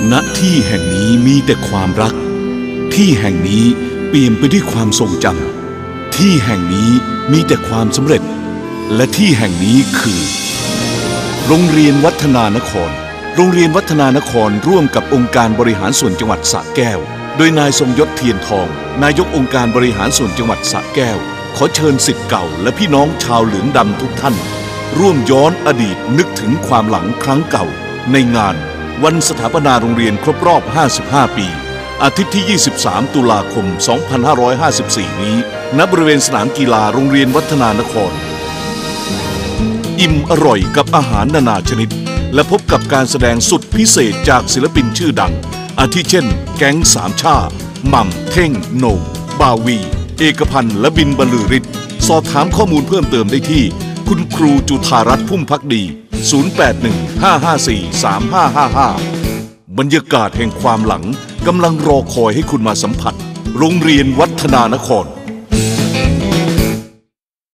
ณที่แห่งนี้มีแต่ความรักที่แห่งนี้เปี่ยมไปด้วยความทรงจำที่แห่งนี้มีแต่ความสำเร็จและที่แห่งนี้คือโรงเรียนวัฒนานครโรงเรียนวัฒนานครร่วมกับองค์การบริหารส่วนจังหวัดสระแก้วโดยนายทรงยศเทียนทองนายกองค์การบริหารส่วนจังหวัดสระแก้วขอเชิญศิษย์เก่าและพี่น้องชาวเหลืองดำทุกท่านร่วมย้อนอดีตนึกถึงความหลังครั้งเก่าในงานวันสถาปนาโรงเรียนครบรอบ 55 ปีอาทิตย์ที่ 23 ตุลาคม 2554 นี้ณบริเวณสนามกีฬาโรงเรียนวัฒนานครอิ่มอร่อยกับอาหารนานาชนิดและพบกับการแสดงสุดพิเศษจากศิลปินชื่อดังอาทิเช่นแก๊งสามชาหม่ำเท่งโหน่งบาวีเอกพันธ์และบินบรรลือฤทธิ์สอบถามข้อมูลเพิ่มเติมได้ที่คุณครูจุฑารัตน์พุ่มภักดี 0815543555 บรรยากาศแห่งความหลังกำลังรอคอยให้คุณมาสัมผัสโรงเรียนวัฒนานคร